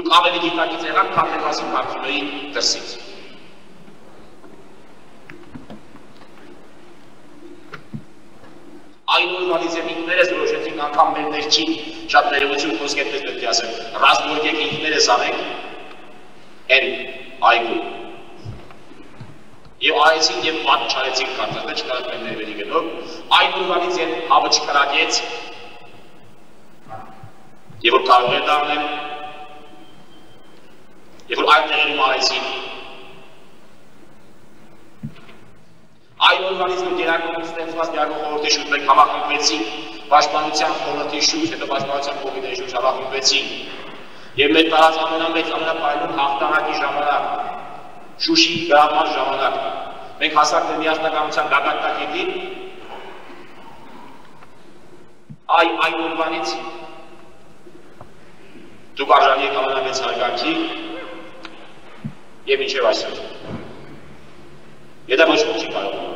Դուք ավելի գիտակից եղաք, քան մեր մասին կարծում էի դրսից։ Այն օրվանից եւ ինքներս որոշեցինք անգամ մեր ներքին շատ ներողություն խոսք այդպես պետք է ասեմ, ռազմորգեք ինքներս անենք այն այգու։ Եվ արեցին եւ պատճառեցին կարծես թե չկարողացան մեր ներվերի գնով, այն օրվանից երբ հավը չկրակեց, եւ որ կարող է դա անել, եւ որ այդ տեղերում արեցին, այն օրվանից որ գերակոմ ստեղծված գերակոմ խորհրդի շուրջ մենք հավաքվեցինք, պաշտպանության խորհրդի շուրջ, հետո պաշտպանության կոմիտեի շուրջ հավաքվեցինք, եւ մեր տարած ամենամեծ ամենապայուն հաղթանակի ժամանակ, Շուշիի գրավման ժամանակ, մենք հասանք մեր միասնականության գագաթնակետին, այն օրվանից դուք արժանի եք ամենամեծ հարգանքի եւ մինչեւ այսօր։ Եթե ոչ ոք չի կարող